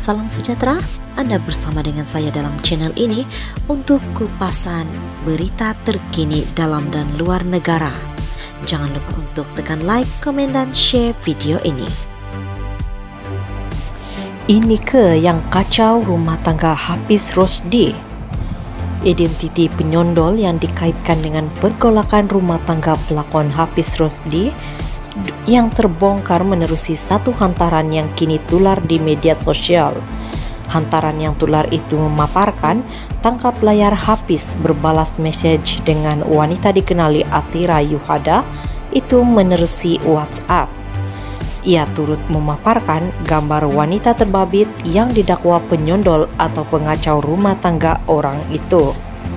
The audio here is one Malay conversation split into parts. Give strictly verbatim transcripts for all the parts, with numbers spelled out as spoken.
Salam sejahtera, Anda bersama dengan saya dalam channel ini untuk kupasan berita terkini dalam dan luar negara. Jangan lupa untuk tekan like, komen dan share video ini. Ini ke yang kacau rumah tangga Hafiz Rosdi? Identiti penyondol yang dikaitkan dengan pergolakan rumah tangga pelakon Hafiz Rosdi yang terbongkar menerusi satu hantaran yang kini tular di media sosial. Hantaran yang tular itu memaparkan tangkap layar Hafiz berbalas mesej dengan wanita dikenali Atira Yuhada itu menerusi WhatsApp. Ia turut memaparkan gambar wanita terbabit yang didakwa penyondol atau pengacau rumah tangga orang itu.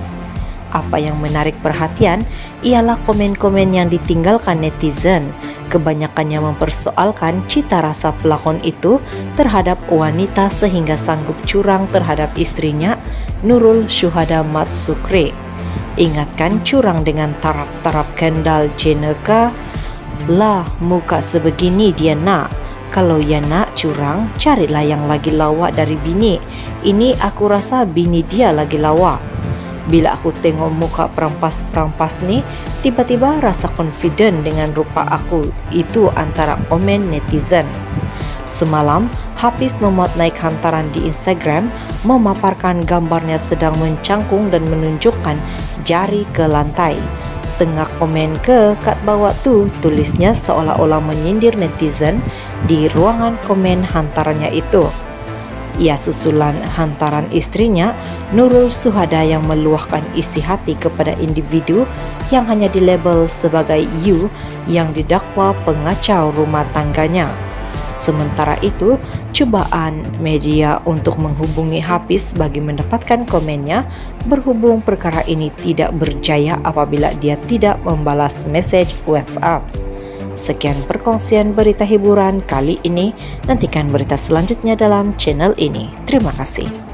Apa yang menarik perhatian ialah komen-komen yang ditinggalkan netizen. Kebanyakannya mempersoalkan cita rasa pelakon itu terhadap wanita sehingga sanggup curang terhadap istrinya, Nurul Syuhada Matsukre. Ingatkan curang dengan taraf-taraf Kendall Jenner. Lah, muka sebegini dia nak. Kalau ia nak curang, carilah yang lagi lawak dari bini. Ini aku rasa bini dia lagi lawak. Bila aku tengok muka perampas-perampas ni, tiba-tiba rasa confident dengan rupa aku. Itu antara komen netizen. Semalam, Hafiz memuat naik hantaran di Instagram memaparkan gambarnya sedang mencangkung dan menunjukkan jari ke lantai. Tengah komen ke kat bawah tu, tulisnya seolah-olah menyindir netizen di ruangan komen hantarannya itu. Ia susulan hantaran istrinya, Nurul Syuhada, yang meluahkan isi hati kepada individu yang hanya dilabel sebagai you yang didakwa pengacau rumah tangganya. Sementara itu, cubaan media untuk menghubungi Hafiz bagi mendapatkan komennya berhubung perkara ini tidak berjaya apabila dia tidak membalas mesej WhatsApp. Sekian perkongsian berita hiburan kali ini. Nantikan berita selanjutnya dalam channel ini. Terima kasih.